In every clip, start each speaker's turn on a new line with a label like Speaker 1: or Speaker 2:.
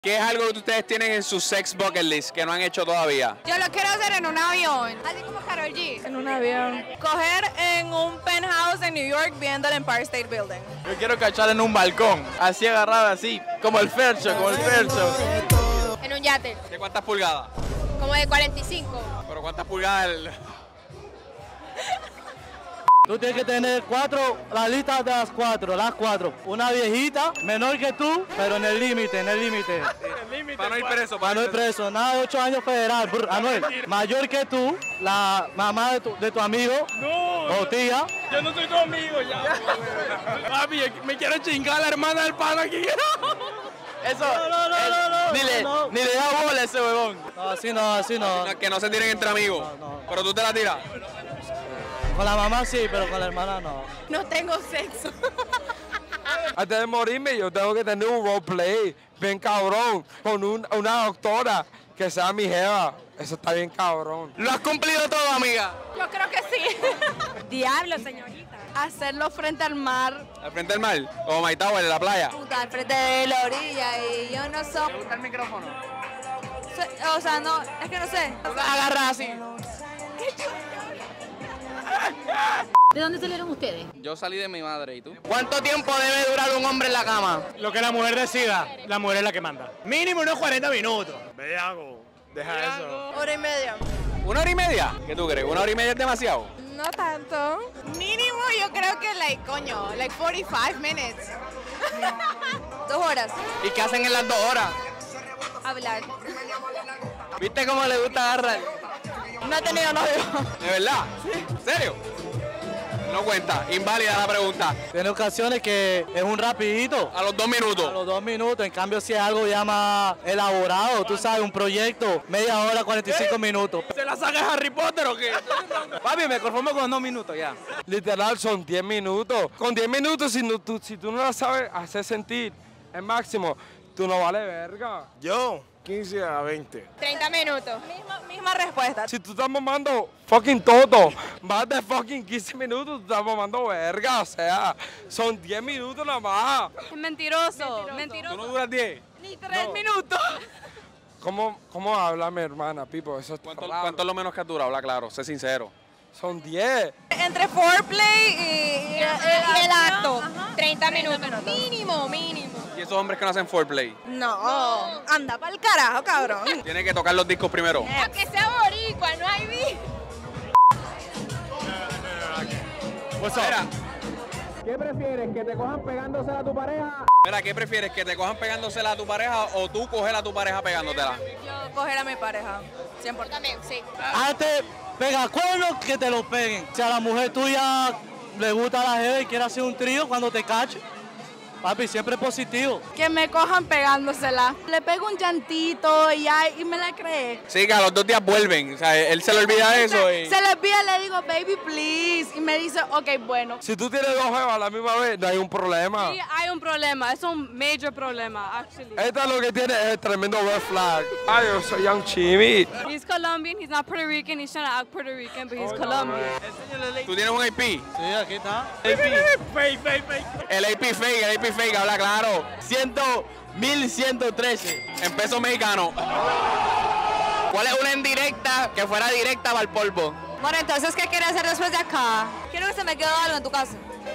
Speaker 1: ¿Qué es algo que ustedes tienen en su sex bucket list que no han hecho todavía?
Speaker 2: Yo lo quiero hacer en un avión, así como Karol G.
Speaker 3: En un avión. Coger en un penthouse en New York viendo el Empire State Building.
Speaker 4: Yo quiero cachar en un balcón, así agarrado así, como el Fercho,
Speaker 2: En un yate,
Speaker 1: ¿De cuántas pulgadas?
Speaker 2: como de 45.
Speaker 1: ¿Pero cuántas pulgadas?
Speaker 5: Tú tienes que tener la lista de las cuatro. Una viejita, menor que tú, pero en el límite.
Speaker 1: Para no ir preso.
Speaker 5: Para no ir preso, nada de 8 años federal. Anuel, mayor que tú, la mamá de tu amigo o tía.
Speaker 4: Yo no soy tu amigo ya. Papi, me quiero chingar a la hermana del pana aquí. Eso, ni le da bola a ese huevón.
Speaker 5: No, así no.
Speaker 1: Que no se tiren entre amigos.
Speaker 5: No.
Speaker 1: Pero tú te la tiras.
Speaker 5: Con la mamá sí, pero con la hermana no.
Speaker 3: No tengo sexo.
Speaker 6: Antes de morirme yo tengo que tener un roleplay bien cabrón con una doctora que sea mi jeva. Eso está bien cabrón.
Speaker 1: ¿Lo has cumplido todo, amiga?
Speaker 3: Yo creo que sí. Diablo, señorita. Hacerlo frente al mar.
Speaker 1: ¿Al frente del mar? ¿Como My Tower en la playa?
Speaker 3: Al frente de la orilla y yo no soy...
Speaker 1: ¿Te gusta el micrófono?
Speaker 3: O sea, no, es que no sé.
Speaker 1: Agarra así.
Speaker 7: ¿De dónde salieron ustedes?
Speaker 4: Yo salí de mi madre, ¿y tú?
Speaker 1: ¿Cuánto tiempo debe durar un hombre en la cama?
Speaker 8: Lo que la mujer decida, la mujer es la que manda. Mínimo unos 40 minutos. Bellaco, deja eso.
Speaker 3: Hora y media.
Speaker 1: ¿1 hora y media? ¿Qué tú crees? ¿1 hora y media es demasiado?
Speaker 3: No tanto. Mínimo yo creo que 45 minutes. 2 horas.
Speaker 1: ¿Y qué hacen en las 2 horas?
Speaker 3: Hablar.
Speaker 1: ¿Viste cómo le gusta agarrar?
Speaker 3: No he tenido novio.
Speaker 1: ¿De verdad? Sí. ¿En serio? No cuenta, inválida la pregunta.
Speaker 5: Tiene ocasiones que es un rapidito.
Speaker 1: A los 2 minutos.
Speaker 5: A los 2 minutos, en cambio si es algo ya más elaborado, tú sabes, un proyecto, media hora, 45 minutos.
Speaker 4: ¿Se la saca Harry Potter o qué? Papi, me conformo con 2 minutos ya.
Speaker 6: Literal son 10 minutos. Con 10 minutos si tú no la sabes hacer sentir el máximo, tú no vale verga.
Speaker 8: Yo, 15 a 20.
Speaker 2: 30 minutos.
Speaker 3: Misma respuesta.
Speaker 6: Si tú estás mamando fucking todo, más de fucking 15 minutos, tú estás mamando verga. O sea, son 10 minutos nada más.
Speaker 3: Es mentiroso.
Speaker 1: ¿Tú no duras 10?
Speaker 3: Ni 3 minutos.
Speaker 6: ¿Cómo habla mi hermana, Pipo? Eso es
Speaker 1: ¿Cuánto es lo menos que has durado? Habla claro, sé sincero.
Speaker 6: Son 10.
Speaker 3: Entre foreplay y
Speaker 2: el acto.
Speaker 3: Ajá.
Speaker 2: 30 minutos.
Speaker 3: 30 minutos.
Speaker 2: Mínimo.
Speaker 1: ¿Y esos hombres que no hacen foreplay?
Speaker 3: No, anda pa'l carajo, cabrón.
Speaker 1: Tienen que tocar los discos primero.
Speaker 2: Aunque sea boricua, no hay vi.
Speaker 1: Mira, ¿qué prefieres? ¿Que te cojan pegándosela a tu pareja? Mira, ¿qué prefieres? ¿Que te cojan pegándosela a tu pareja o tú coger a tu pareja pegándotela?
Speaker 3: Yo coger a mi pareja, 100%.
Speaker 2: También, sí.
Speaker 5: Antes, pega cuernos que te los peguen. Si a la mujer tuya le gusta la jeva y quiere hacer un trío cuando te cache, papi, siempre positivo.
Speaker 3: Que me cojan pegándosela. Le pego un llantito y me la cree.
Speaker 1: Sí, que a los 2 días vuelven. O sea, él se le olvida eso y...
Speaker 3: Se le olvida, le digo, baby, please. Y me dice, ok, bueno.
Speaker 6: Si tú tienes 2 jevas a la misma vez, no hay un problema.
Speaker 3: Sí, hay un problema. Es un major problema, actually.
Speaker 6: Esta lo que tiene es el tremendo red flag. Ay, yo soy Young Chimmy.
Speaker 3: He's Colombian, he's not Puerto Rican, he's trying to act Puerto Rican, but he's Colombian.
Speaker 1: ¿Tú tienes un AP?
Speaker 5: Sí, aquí está.
Speaker 1: El AP fake, habla claro.
Speaker 4: 1113.
Speaker 1: En pesos mexicanos. ¿Cuál es una indirecta que fuera directa para el polvo?
Speaker 3: Bueno, entonces, ¿qué quieres hacer después de acá? Quiero que se me quede algo en tu casa.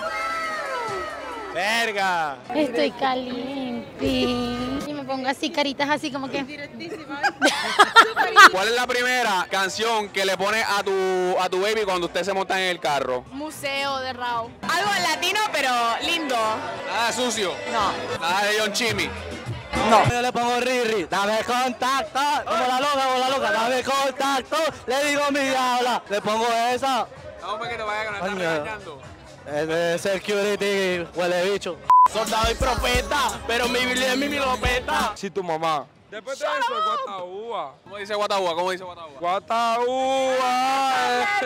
Speaker 8: Verga.
Speaker 7: Estoy caliente. Y me pongo así, caritas así como que...
Speaker 1: ¿Cuál es la primera canción que le pones a tu baby cuando usted se monta en el carro?
Speaker 3: Museo de Rao.
Speaker 2: Algo latino, pero lindo.
Speaker 1: Nada sucio.
Speaker 3: No.
Speaker 1: Nada de John Chimmy.
Speaker 5: No. Yo le pongo Riri, dame contacto, como la loca, dame contacto, le digo mi diabla, le pongo esa.
Speaker 1: Vamos para que te vaya que nos están
Speaker 5: Coño.
Speaker 1: regañando.
Speaker 5: Es de security, huele bicho.
Speaker 4: Soldado y profeta, pero mi Biblia es mi milopeta.
Speaker 6: Si tu mamá. Después de eso, guataúa.
Speaker 1: ¿Cómo dice Guataúba? ¿Cómo dice Guataúba?
Speaker 6: Guataúa.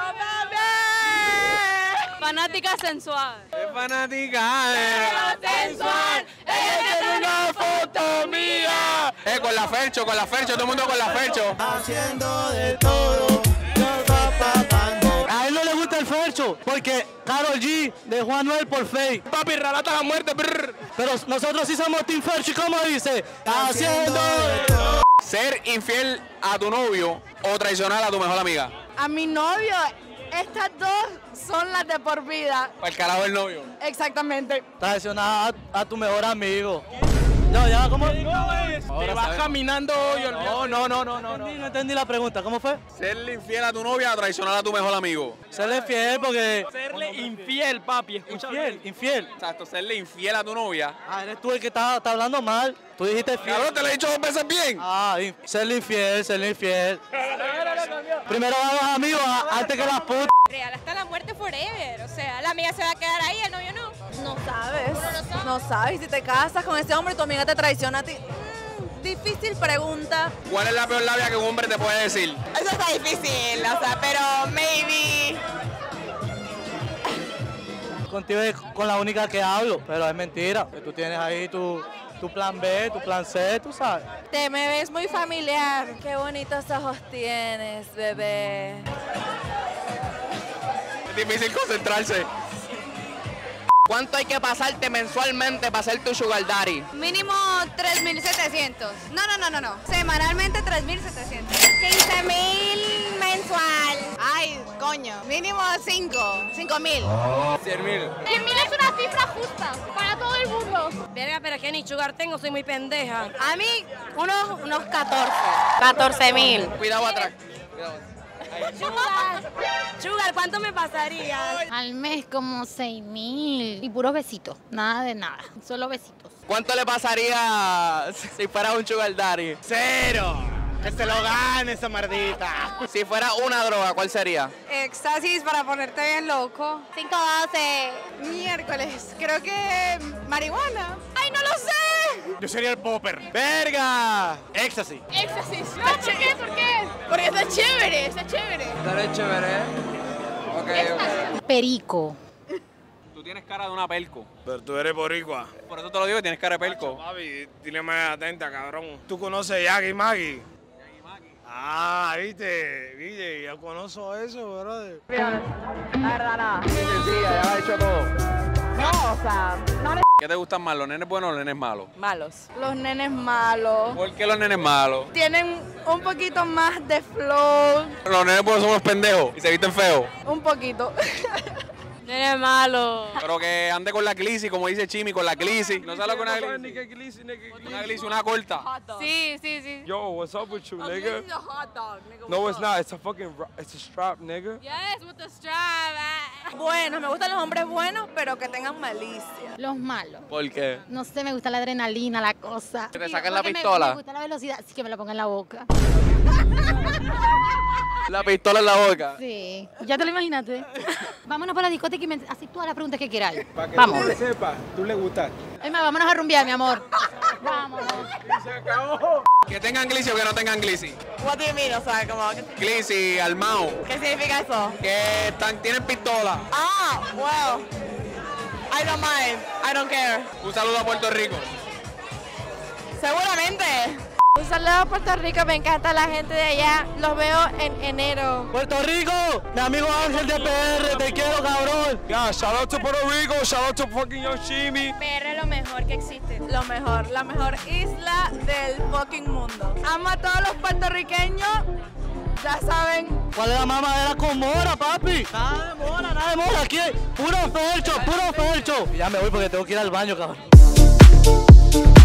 Speaker 3: Fanática sensual.
Speaker 1: Es fanática.
Speaker 3: Sensual.
Speaker 1: Ella tiene una foto mía. Con la Fercho, todo el mundo con la Fercho.
Speaker 5: Haciendo de todo, a él no le gusta el Fercho, porque Karol G dejó a Anuel por Faye.
Speaker 4: Papi, relata la muerte. Brr.
Speaker 5: Pero nosotros sí somos Team Fercho, ¿y cómo dice? Haciendo esto.
Speaker 1: Ser infiel a tu novio o traicionar a tu mejor amiga.
Speaker 3: A mi novio, estas dos son las de por vida.
Speaker 1: Para el carajo del novio.
Speaker 3: Exactamente.
Speaker 5: Traicionar a tu mejor amigo. No, ya, ¿cómo?
Speaker 4: Te vas caminando hoy.
Speaker 5: No entendí la pregunta, ¿cómo fue?
Speaker 1: Serle infiel a tu novia o traicionar a tu mejor amigo.
Speaker 5: Serle fiel porque...
Speaker 4: Serle infiel, papi. Escucha bien.
Speaker 5: Infiel.
Speaker 1: Exacto, serle infiel a tu novia.
Speaker 5: Ah, eres tú el que está hablando mal. Tú dijiste fiel.
Speaker 1: Cabrón, te lo he dicho 2 veces bien.
Speaker 5: Ah, serle infiel. Primero vamos amigos antes que las putas.
Speaker 2: Real hasta la muerte forever. O sea, la amiga se va a quedar ahí, el novio no.
Speaker 3: No sabes.
Speaker 2: Uno no sabe.
Speaker 3: No sabes. Si te casas con ese hombre y tu amiga te traiciona a ti. Difícil pregunta.
Speaker 1: ¿Cuál es la peor labia que un hombre te puede decir?
Speaker 2: Eso está difícil, o sea, pero maybe.
Speaker 5: Contigo es con la única que hablo, pero es mentira. Que tú tienes ahí tu plan B, tu plan C, tú sabes.
Speaker 3: Te me ves muy familiar. Qué bonitos ojos tienes, bebé.
Speaker 1: Es difícil concentrarse.
Speaker 4: ¿Cuánto hay que pasarte mensualmente para ser tu sugar daddy?
Speaker 2: Mínimo 3.700. No. Semanalmente 3.700. 15.000 mensual. Ay, coño. Mínimo 5.000.
Speaker 1: 100.000.
Speaker 2: 100.000 es una cifra justa para todo el mundo.
Speaker 7: Verga, pero que ni sugar tengo, soy muy pendeja.
Speaker 2: A mí, unos 14. 14.000.
Speaker 4: Cuidado atrás.
Speaker 7: Sugar, ¿cuánto me pasaría?
Speaker 9: Al mes como 6.000 y puros besitos, nada de nada, solo besitos.
Speaker 4: ¿Cuánto le pasaría si fuera un sugar daddy?
Speaker 8: 0. Que se lo gane esa mardita.
Speaker 4: Si fuera una droga, ¿cuál sería?
Speaker 3: Éxtasis para ponerte bien loco.
Speaker 2: 5.12.
Speaker 3: Miércoles. Creo que marihuana. ¡Ay, no lo sé!
Speaker 8: Yo sería el popper. ¡Verga! Éxtasis.
Speaker 2: Éxtasis. ¿Por qué? ¿Por qué? Porque está chévere, está chévere.
Speaker 6: Estaré chévere, Ok.
Speaker 9: Perico.
Speaker 1: Tú tienes cara de una pelco.
Speaker 8: Pero tú eres boricua.
Speaker 1: Por eso te lo digo, tienes cara de pelco.
Speaker 8: Papi, dile más atenta, cabrón. ¿Tú conoces a Yagi Maggi? Ah, viste, yo conozco eso, brother.
Speaker 3: La verdad, nada.
Speaker 4: Sencilla, ya ha hecho todo.
Speaker 3: No, o sea, no
Speaker 1: ¿Qué te gustan más, los nenes buenos o los nenes malos?
Speaker 3: malos. Los nenes malos.
Speaker 1: ¿Por qué los nenes malos?
Speaker 3: Tienen un poquito más de flow.
Speaker 1: Los nenes buenos son unos pendejos y se visten feos.
Speaker 3: Un poquito.
Speaker 7: Eres malo.
Speaker 1: Pero que ande con la glisi, como dice Chimi, con la glisi. ¿No sabes lo que es una glisi? Una glisi, una corta.
Speaker 7: Sí.
Speaker 6: Yo, what's up with you, nigga? No, it's not. It's a strap, nigga.
Speaker 7: Yes, with the strap.
Speaker 3: Bueno, me gustan los hombres buenos, pero que tengan malicia.
Speaker 9: Los malos.
Speaker 1: ¿Por qué?
Speaker 9: No sé, me gusta la adrenalina, la cosa.
Speaker 4: ¿Que te saquen la
Speaker 9: Porque
Speaker 4: pistola?
Speaker 9: Me gusta la velocidad, sí que me la pongan en la boca.
Speaker 4: La pistola en la boca.
Speaker 9: Sí, ya te lo imaginaste. Vámonos para la discoteca y me haces todas las preguntas que queráis.
Speaker 8: Para que
Speaker 9: Vamos.
Speaker 8: tú sepas, tú le gustas.
Speaker 9: Es más, vámonos a rumbear, mi amor. Vámonos.
Speaker 8: Se acabó.
Speaker 1: Que tengan glisi o que no tengan glisi.
Speaker 3: What do you mean? O sea, como,
Speaker 1: Glisi, armado.
Speaker 3: ¿qué significa eso?
Speaker 1: Que tienen pistola.
Speaker 3: Ah, well, I don't mind, I don't care.
Speaker 1: Un saludo a Puerto Rico.
Speaker 3: Seguramente. Un saludo a Puerto Rico, me encanta la gente de allá. Los veo en enero.
Speaker 5: Puerto Rico, mi amigo Ángel de PR, te quiero, cabrón.
Speaker 6: Yeah, shout out to Puerto Rico, shout out to fucking Yoshimi.
Speaker 2: PR es lo mejor que existe.
Speaker 3: Lo mejor, la mejor isla del fucking mundo. Amo a todos los puertorriqueños. Ya saben.
Speaker 5: ¿Cuál es la mamadera con mora, papi? Nada de mora, aquí hay puro fercho. Y ya me voy porque tengo que ir al baño, cabrón.